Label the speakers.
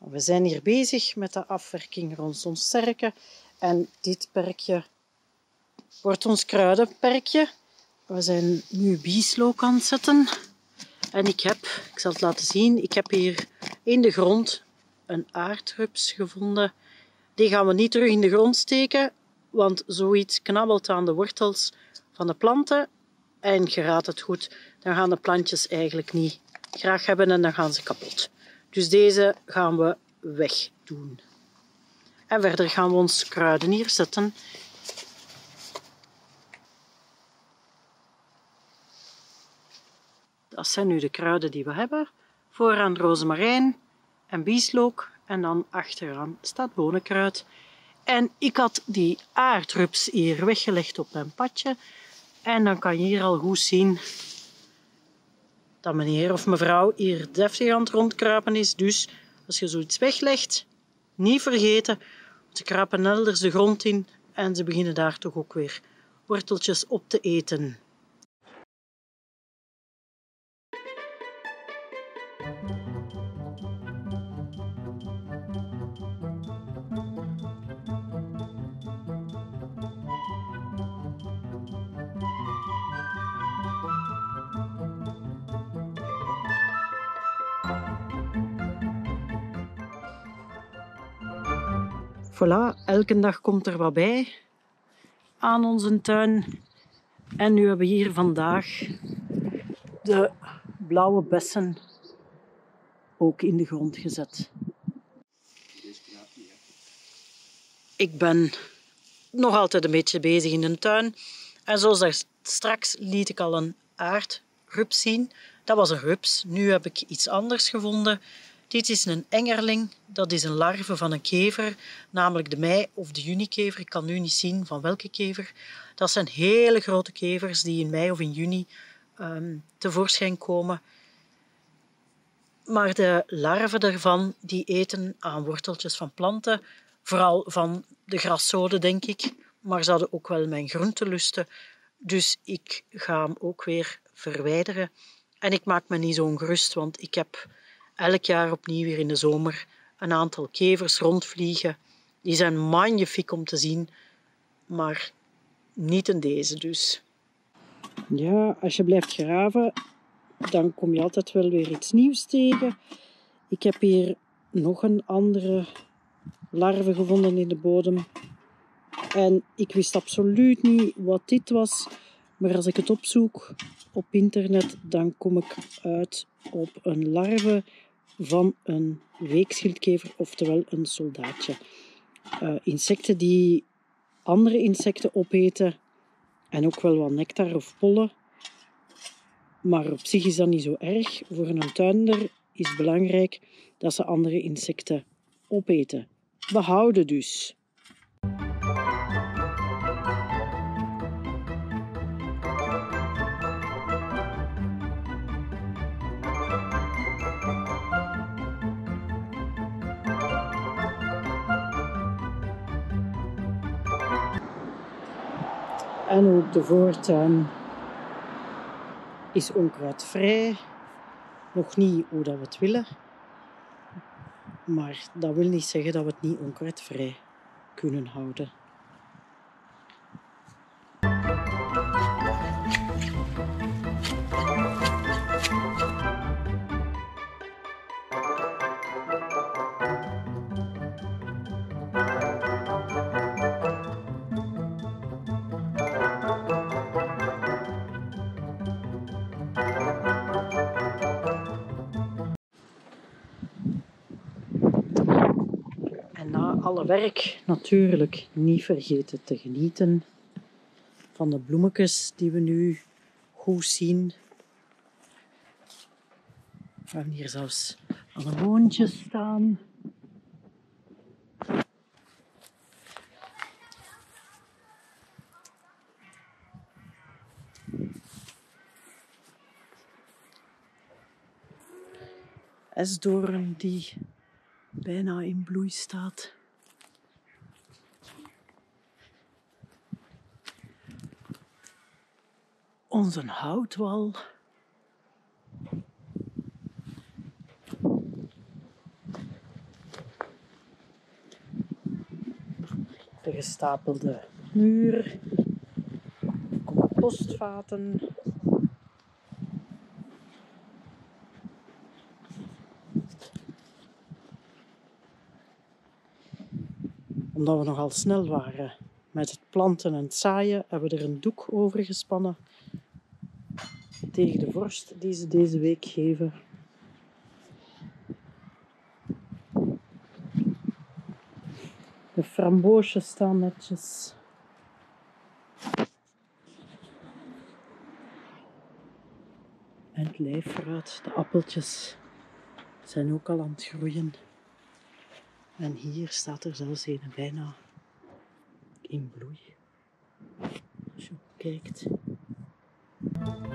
Speaker 1: We zijn hier bezig met de afwerking rond ons sterke. En dit perkje wordt ons kruidenperkje. We zijn nu bieslook aan het zetten. En ik zal het laten zien, ik heb hier in de grond een aardrups gevonden. Die gaan we niet terug in de grond steken, want zoiets knabbelt aan de wortels van de planten. En je raadt het goed, dan gaan de plantjes eigenlijk niet graag hebben en dan gaan ze kapot. Dus deze gaan we wegdoen. En verder gaan we ons kruiden hier zetten. Dat zijn nu de kruiden die we hebben. Vooraan rozemarijn en bieslook. En dan achteraan staat bonenkruid. En ik had die aardrups hier weggelegd op mijn padje. En dan kan je hier al goed zien dat meneer of mevrouw hier deftig aan het rondkruipen is. Dus als je zoiets weglegt, niet vergeten. Ze kruipen elders de grond in en ze beginnen daar toch ook weer worteltjes op te eten. Voilà, elke dag komt er wat bij aan onze tuin. En nu hebben we hier vandaag de blauwe bessen ook in de grond gezet. Ik ben nog altijd een beetje bezig in de tuin. En zoals straks liet ik al een aardrups zien. Dat was een rups. Nu heb ik iets anders gevonden. Dit is een engerling. Dat is een larve van een kever, namelijk de mei- of de junikever. Ik kan nu niet zien van welke kever. Dat zijn hele grote kevers die in mei of in juni tevoorschijn komen. Maar de larven daarvan die eten aan worteltjes van planten. Vooral van de graszoden, denk ik. Maar ze hadden ook wel mijn groentelusten. Dus ik ga hem ook weer verwijderen. En ik maak me niet zo ongerust, want ik heb elk jaar opnieuw weer in de zomer een aantal kevers rondvliegen. Die zijn magnifiek om te zien, maar niet in deze dus. Ja, als je blijft graven, dan kom je altijd wel weer iets nieuws tegen. Ik heb hier nog een andere larve gevonden in de bodem. En ik wist absoluut niet wat dit was. Maar als ik het opzoek op internet, dan kom ik uit op een larve van een weekschildkever, oftewel een soldaatje. Insecten die andere insecten opeten en ook wel wat nectar of pollen. Maar op zich is dat niet zo erg. Voor een tuinder is het belangrijk dat ze andere insecten opeten. Behouden dus. En ook de voortuin is onkruidvrij. Nog niet hoe dat we het willen. Maar dat wil niet zeggen dat we het niet onkruidvrij kunnen houden. En na alle werk natuurlijk niet vergeten te genieten van de bloemetjes die we nu goed zien. We hebben hier zelfs anemoontjes staan. Esdoorn die bijna in bloei staat. Onze houtwal. De gestapelde muur, compostvaten. Omdat we nogal snel waren met het planten en het zaaien, hebben we er een doek over gespannen tegen de vorst die ze deze week geven. De framboosjes staan netjes. En het lijffruit, de appeltjes, zijn ook al aan het groeien. En hier staat er zelfs een bijna in bloei. Als je kijkt.